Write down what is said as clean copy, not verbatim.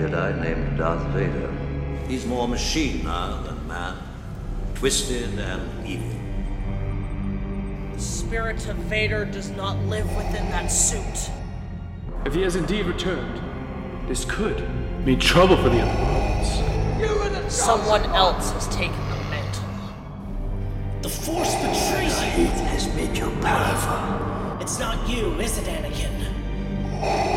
Jedi named Darth Vader. He's more machine now than man, twisted and evil. The spirit of Vader does not live within that suit. If he has indeed returned, this could mean trouble for the other worlds. Someone else has taken the mantle. The Force betrays you! It has made you powerful. It's not you, is it, Anakin?